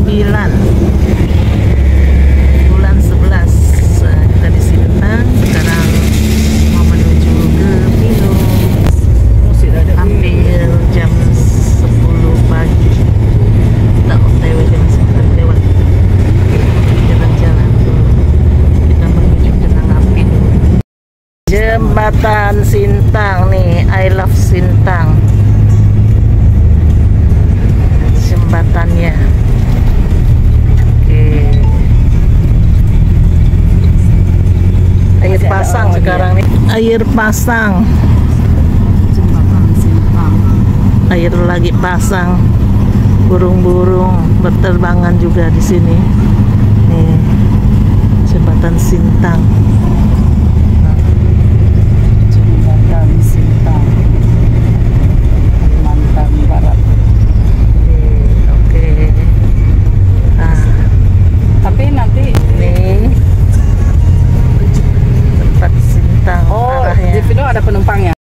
bulan 11. Kita di Sintang, sekarang mau menuju ke Pinus. Hampir jam 10 pagi. Kita OTW jam 9 lewat. Jalan-jalan dulu. Kita menuju ke Nangapin. Jembatan Sintang nih, I love Sintang. Jembatannya. Oke. Air pasang sekarang nih. Air pasang. Jembatan Sintang. Air lagi pasang. Burung-burung berterbangan juga di sini. Nih. Jembatan Sintang. Jembatan Sintang. Kalimantan Barat. Oke. Nah, Tapi nanti nih tempat Sintang oh arahnya. di Pino ada penumpangnya.